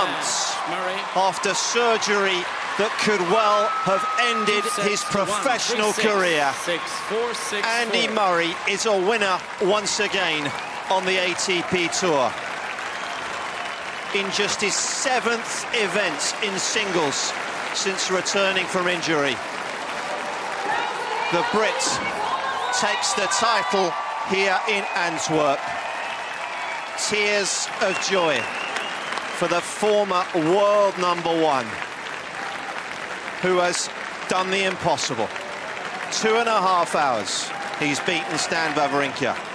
months after surgery that could well have ended his professional career. Andy Murray is a winner once again on the ATP Tour. In just his 7th event in singles since returning from injury, the Brit takes the title here in Antwerp. Tears of joy for the former world #1, who has done the impossible. 2.5 hours, he's beaten Stan Wawrinka.